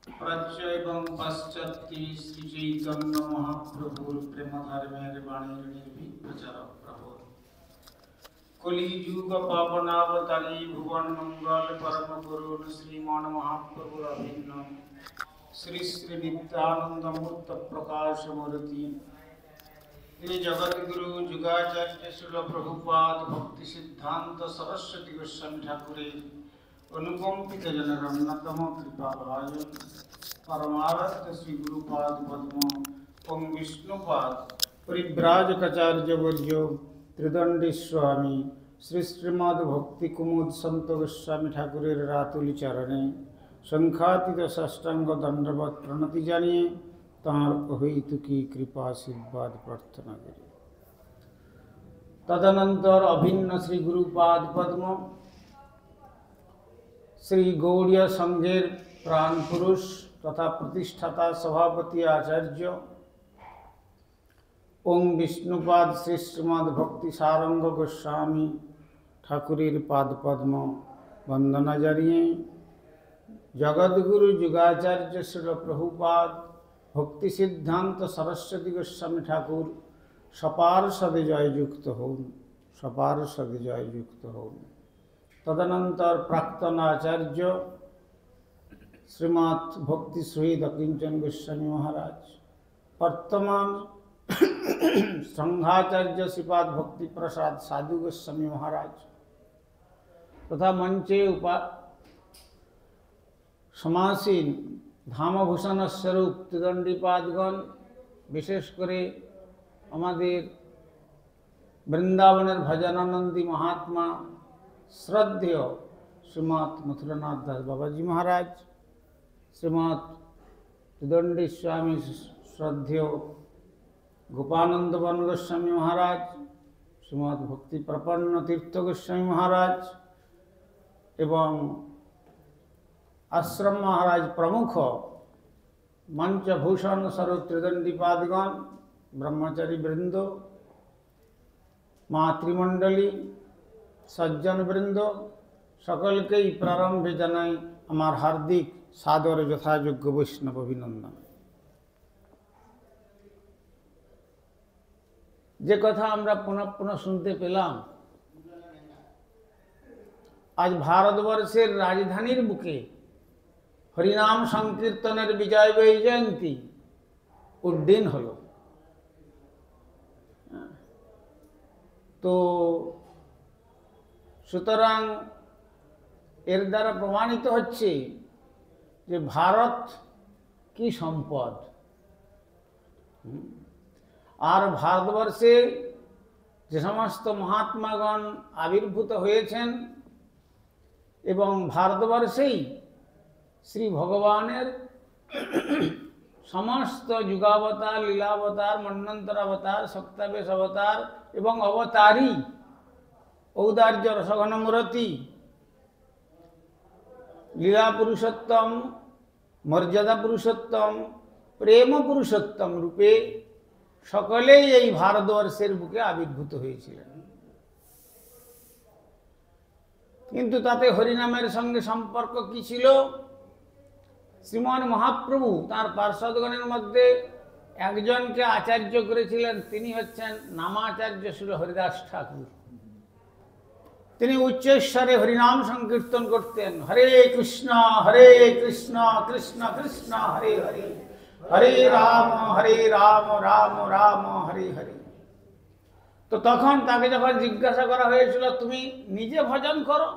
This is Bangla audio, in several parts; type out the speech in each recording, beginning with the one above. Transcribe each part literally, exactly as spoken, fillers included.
प्राच्य एवं पाश्चात्य श्री चैतन्य महाप्रभुर प्रेम धर्मेर बाणी निर्भीक प्रचार प्रभु कलि युग पावनावतारी भुवन मंगल परम गुरु श्रीमान महाप्रभुर अभिन्न श्री श्री नित्यानंद मूर्त प्रकाश मूर्ति श्री जगत गुरु जुगाचार्य श्रील प्रभुपाद भक्ति सिद्धांत सरस्वती गोस्वामी ठाकुरे अनुकंपित जनरन्नतम कृपा भाजन परमारथ श्री गुरुपाद पद्म ओं विष्णुपाद परिव्राजकाचार्य वर्यो त्रिदंडी स्वामी श्री श्रीमद भक्ति कुमुद संत गोस्वामी ठाकुरेर रातुल चरणे शंखातीत साष्टांग दंडवत प्रणति जानिए तार अहैतुकी कृपा आशीर्वाद प्रार्थना करी। तदनंतर अभिन्न श्री गुरुपाद पद्म श्री गौड़ीय संघेर प्राण पुरुष तथा प्रतिष्ठाता सभापति आचार्य ओं विष्णुपाद श्री श्रीमद भक्ति सारंग गोस्वामी ठाकुरेर पाद पद्म वंदना जानिए जगद्गुरु जुगाचार्य श्री प्रभुपाद भक्ति सिद्धांत सरस्वती गोस्वामी ठाकुर सपार्षद जययुक्त हों सपार्षद जययुक्त हों। तदनंतर प्राक्तन आचार्य श्रीमद भक्ति शहीद अकिंचन गोस्वामी महाराज वर्तमान संघाचार्य श्रीपाद भक्ति प्रसाद साधु गोस्वामी महाराज तथा मंचे उपा समासीन धामभूषण स्वरूप त्रिदंडीपादगण विशेष करे आमादेर वृंदावनेर भजनानंदी महात्मा श्रद्धेय श्रीमद मथुरानाथ दास बाबाजी महाराज श्रीमद त्रिदंडी स्वामी श्रद्धेय गोपानंद वन गोस्वामी महाराज श्रीमद भक्ति प्रपन्न तीर्थ गोस्वामी महाराज एवं आश्रम महाराज प्रमुख मंचभूषण स्वरूप त्रिदंडीपादगण ब्रह्मचारी वृंद मातृमंडली सज्जन वृंद सकल के प्रारंभे जानाई आमार हार्दिक सादर यथायोग्य वैष्णव अभिनंदन। जे कथा आमरा पुनः पुनः सुनते पेलाम आज भारतवर्षेर राजधानीर बुके हरिनाम संकीर्तनेर विजय जयंती उद्दीन हलो। तो সুতরাং এর দ্বারা প্রমাণিত হচ্ছে যে ভারত কি সম্পদ আর ভারতবর্ষে যে সমস্ত মহাত্মাগণ আবির্ভূত হয়েছেন এবং ভারতবর্ষেই শ্রী ভগবানের সমস্ত যুগাবতার লীলাবতার মন্বন্তর অবতার সপ্তাবেশ অবতার এবং অবতারী औदार्य रसघन मूर्ति लीला पुरुषोत्तम मर्यादा पुरुषोत्तम प्रेम पुरुषोत्तम रूपे सकलेई এই भारतवर्षेर बुके आविर्भूत হয়েছিলেন। কিন্তু তাতে হরিনামের সঙ্গে সম্পর্ক কি ছিল? শ্রীমান মহাপ্রভু তার পার্শ্বদগণের মধ্যে একজনকে আচার্য করেছিলেন, তিনি হচ্ছেন নামাচার্য শ্রী হরিদাস ঠাকুর। তিনি উচ্চস্বরে হরিনাম সংকীর্তন করতেন, হরে কৃষ্ণ হরে কৃষ্ণ কৃষ্ণ কৃষ্ণ হরে হরে, হরে রাম হরে রাম রাম রাম হরে হরে। তো তখন তাকে যখন জিজ্ঞাসা করা হয়েছিল তুমি নিজে ভজন করো,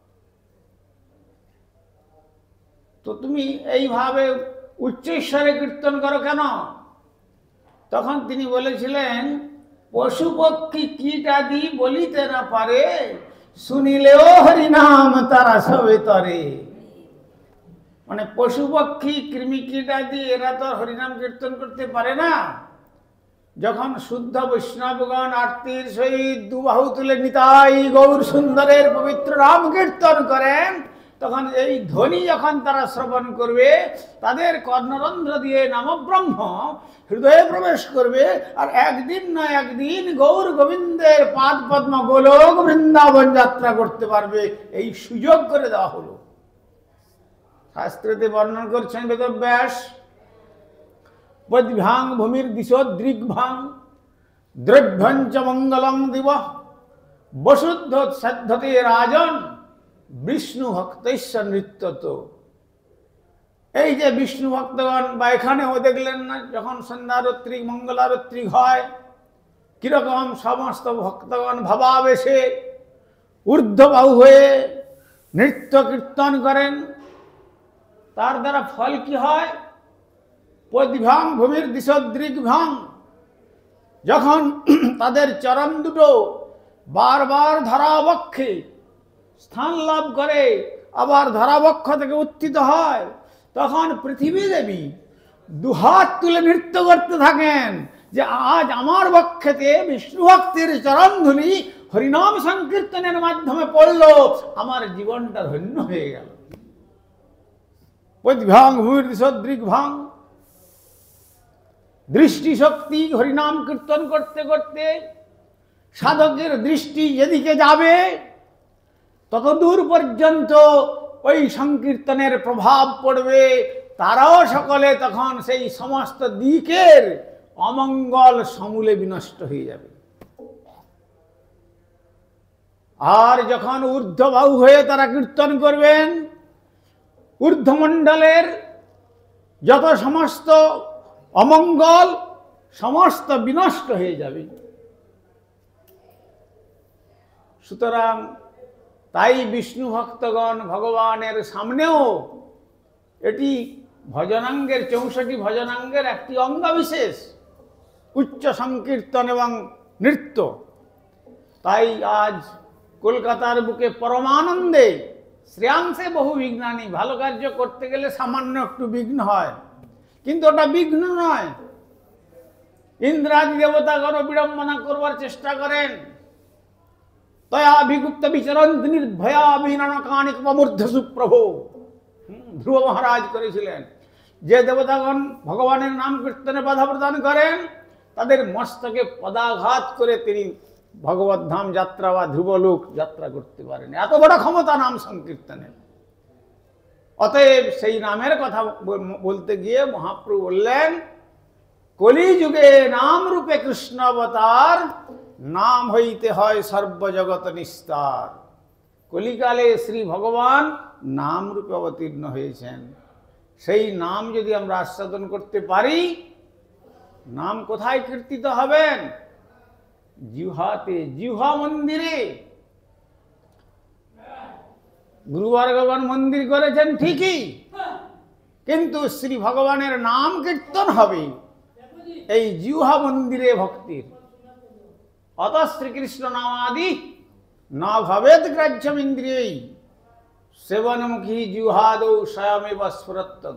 তো তুমি এইভাবে উচ্চস্বরে কীর্তন করো কেন? তখন তিনি বলেছিলেন পশু পক্ষী কীট আদি বলিতে না পারে, শুনিলেও হরিনাম তারা সবে তরে। মানে পশু পক্ষী কৃমি কীট আদি এরা তো হরিনাম কীর্তন করতে পারে না। যখন শুদ্ধ বৈষ্ণবগণ আরতির সহিত দুবাহু তুলে নিতাই গৌর সুন্দরের পবিত্র নাম কীর্তন করেন, তখন এই ধ্বনি যখন তারা শ্রবণ করবে তাদের কর্ণরন্ধ্র দিয়ে নামব্রহ্ম হৃদয়ে প্রবেশ করবে, আর একদিন না একদিন গৌর গোবিন্দের পাদ পদ্ম গোলক বৃন্দাবন যাত্রা করতে পারবে। এই সুযোগ করে দেওয়া হলো। শাস্ত্রেতে বর্ণনা করছেন বেদব্যাস, পদ্ভ্যাং ভূমির দিশোদ্রিগ্ভাং দ্রভ্যঞ্চ মঙ্গলং দিব বসুদ্ধ সাধ্যতে রাজন বিষ্ণু ভক্তৈশ্ব নৃত্যত। এই যে বিষ্ণু ভক্তগণ, বা এখানেও দেখলেন না যখন সন্ধ্যারত্রী মঙ্গলারত্রী হয় কিরকম সমস্ত ভক্তগণ ভাবাবেশে ঊর্ধ্ববাহু হয়ে নৃত্য কীর্তন করেন। তার দ্বারা ফল কি হয়? পদ্ভ্যাং ভূমির দিশোদ্রিগ্ভাং, যখন তাদের চরণ দুটো বারবার ধরাবক্ষে স্থান লাভ করে আবার ধরাবক্ষ থেকে উত্থিত হয়, তখন পৃথিবী দেবী দুহাত তুলে নৃত্য করতে থাকেন যে আজ আমার বক্ষেতে বিষ্ণু ভক্তির চরণধুলি হরিনাম সংকীর্তনের মাধ্যমে পড়ল, আমার জীবনটা ধন্য হয়ে গেল। পদ্ভ্যাং ভূমির দিশোদ্রিগ্ভাং, দৃষ্টি শক্তি হরিনাম কীর্তন করতে করতে সাধকের দৃষ্টি যেদিকে যাবে ততদূর পর্যন্ত ওই সংকীর্তনের প্রভাব পড়বে, তারাও সকলে তখন সেই সমস্ত দিকের অমঙ্গল সমূলে বিনষ্ট হয়ে যাবে। আর যখন ঊর্ধ্ববাহু হয়ে তারা কীর্তন করবেন, ঊর্ধ্বমণ্ডলের যত সমস্ত অমঙ্গল সমস্ত বিনষ্ট হয়ে যাবে। সুতরাং তাই বিষ্ণু ভক্তগণ ভগবানের সামনেও, এটি ভজনাঙ্গের চৌষট্টি ভজনাঙ্গের একটি অঙ্গবিশেষ, উচ্চ সংকীর্তন এবং নৃত্য। তাই আজ কলকাতার বুকে পরমানন্দে শ্রেয়াংশে বহু বিঘ্নানি, ভালো কার্য করতে গেলে সামান্য একটু বিঘ্ন হয়, কিন্তু ওটা বিঘ্ন নয়। ইন্দ্রাদি দেবতাগণ বিড়ম্বনা করবার চেষ্টা করেন, তয়া বিগুপ্ত বিচরন্ত নির্ভয়া অভিনানকানিক মূর্ধ সুপ্রভু, ধ্রুব মহারাজ করেছিলেন। যে দেবতাগণ ভগবানের নাম কীর্তনে বাধা প্রদান করেন তাদের মস্তকে পদাঘাত করে তিনি ভগবত ধাম যাত্রা বা ধ্রুবলোক যাত্রা করতে পারেন। এত বড় ক্ষমতা নাম সংকীর্তনে। অতএব সেই নামের কথা বলতে গিয়ে মহাপ্রভু বললেন, কলিযুগে নাম রূপে কৃষ্ণ অবতার, নাম হইতে হয় সর্বজগৎ নিস্তার। কলিকালে শ্রী ভগবান নাম রূপে অবতীর্ণ হয়েছেন। সেই নাম যদি আমরা আস্বাদন করতে পারি, নাম কোথায় কীর্তিত হবেন? জিহ্বাতে, জিহ্বা মন্দিরে। গুরুবর্গগণ মন্দির করেছেন ঠিকই, কিন্তু শ্রী ভগবানের নাম কীর্তন হবে এই জিহ্বা মন্দিরে ভক্তির। অত শ্রীকৃষ্ণ নামাদি না ভবেদ গ্রাহ্যম ইন্দ্রিয়ৈ, সেবনমুখী জিহ্বাদৌ স্বয়মেব স্ফুরত্তদ।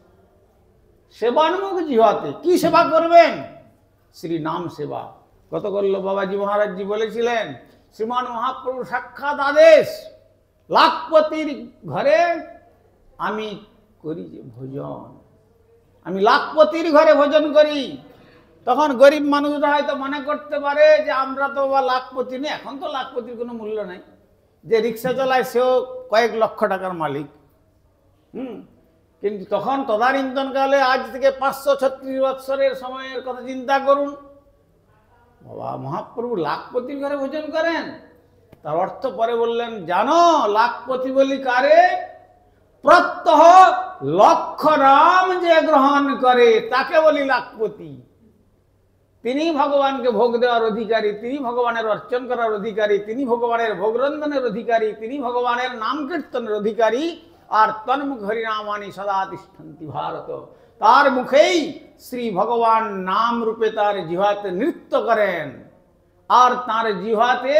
সেবনমুখ জিহ্বাতে কি সেবা করবেন? শ্রী নাম সেবা। গতকল্য বাবাজি মহারাজজি বলেছিলেন, শ্রীমান মহাপ্রভু সাক্ষাৎ আদেশ, লাখপতির ঘরে আমি করি যে ভোজন, আমি লাখপতির ঘরে ভোজন করি। তখন গরিব মানুষরা হয়তো মনে করতে পারে যে আমরা তো বা লাখপতি নেই। এখন তো লাখপতির কোনো মূল্য নাই, যে রিক্সা চালায় সেও কয়েক লক্ষ টাকার মালিক। হুম কিন্তু তখন তদানীন্তনকালে, আজ থেকে পাঁচশো ছত্রিশ বৎসরের সময়ের কথা চিন্তা করুন। বাবা মহাপ্রভু লাখপতির ঘরে ভোজন করেন। তার অর্থ পরে বললেন, জানো লাখপতি বলি কারে? প্রত্যহ লক্ষ নাম যে গ্রহণ করে তাকে বলি লাখপতি। তিনি ভগবানকে ভোগ দেওয়ার অধিকারী, তিনি ভগবানের অর্চন করার অধিকারী, তিনি ভগবানের ভোগরন্ধনের অধিকারী, তিনি ভগবানের নাম কীর্তনের অধিকারী। আর তন্মুখ হরিনামানি সদা তিষ্ঠন্তি ভারত, তার মুখেই শ্রী ভগবান নাম রূপে তার জিহ্বাতে নৃত্য করেন। আর তার জিহ্বাতে,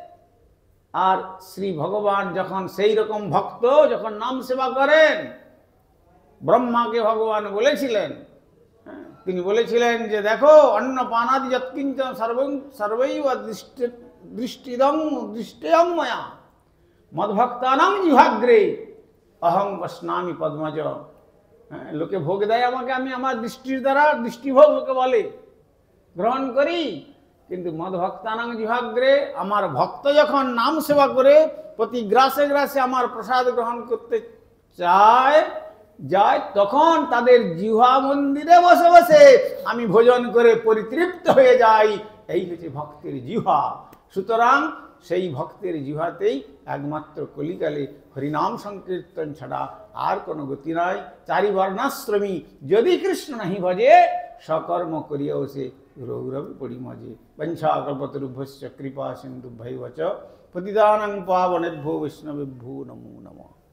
আর শ্রী ভগবান যখন সেই রকম ভক্ত যখন নাম সেবা করেন, ব্রহ্মাকে ভগবান বলেছিলেন, তিনি বলেছিলেন যে দেখো অন্ন পানাদি যৎকিঞ্চন সর্বং সর্বৈব দৃষ্টিদং দৃষ্টিয়ং ময়া মদ্ভক্তানাং জিহ্বাগ্রে অহং বস্নামি পদ্মজ। হ্যাঁ, লোকে ভোগ দেয় আমাকে, আমি আমার দৃষ্টির দ্বারা, দৃষ্টিভোগ লোকে বলে, গ্রহণ করি। কিন্তু মদ্ভক্তানাং জিহ্বাগ্রে, আমার ভক্ত যখন নাম সেবা করে প্রতি গ্রাসে গ্রাসে আমার প্রসাদ গ্রহণ করতে চায় যায়, তখন তাদের জিহ্বা মন্দিরে বসে বসে আমি ভোজন করে পরিতৃপ্ত হয়ে যাই। এই হচ্ছে ভক্তের জিহ্বা। সুতরাং সেই ভক্তের জিহ্বাতেই একমাত্র কলিকালে হরিনাম সংকীর্তন ছাড়া আর কোনো গতি নাই। চারি বর্ণাশ্রমী যদি কৃষ্ণ নাহি ভজে, সকর্ম করিয়াও সে রৌরবে পড়ি মজে। বঞ্ছাকল্পতরুভ্যশ্চ কৃপা সিন্ধুভ্যৈব চ পতিতানাং পাবনেভ্যো বৈষ্ণবেভ্যো নমো নমঃ।